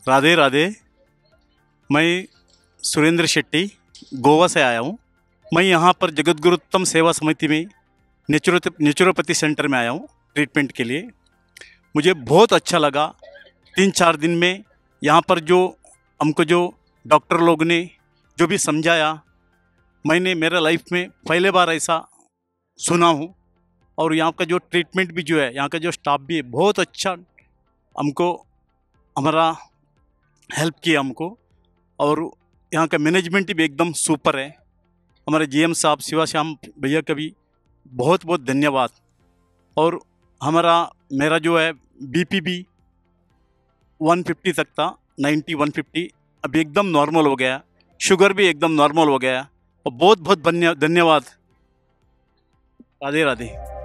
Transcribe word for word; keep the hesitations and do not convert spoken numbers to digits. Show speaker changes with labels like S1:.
S1: राधे राधे। मैं सुरेंद्र शेट्टी गोवा से आया हूँ। मैं यहाँ पर जगतगुरुत्तम सेवा समिति में नेचुरो नेचुरोपैथी सेंटर में आया हूँ ट्रीटमेंट के लिए। मुझे बहुत अच्छा लगा। तीन चार दिन में यहाँ पर जो हमको जो डॉक्टर लोग ने जो भी समझाया, मैंने मेरा लाइफ में पहले बार ऐसा सुना हूँ। और यहाँ का जो ट्रीटमेंट भी जो है, यहाँ का जो स्टाफ भी है, बहुत अच्छा हमको हमारा हेल्प किया हमको। और यहाँ का मैनेजमेंट भी एकदम सुपर है। हमारे जीएम साहब शिवाश्याम भैया का भी बहुत बहुत धन्यवाद। और हमारा मेरा जो है बीपी भी वन फिफ्टी तक था, नाइन्टी वन फिफ्टी, अभी एकदम नॉर्मल हो गया। शुगर भी एकदम नॉर्मल हो गया। और बहुत बहुत धन्यवाद। राधे राधे।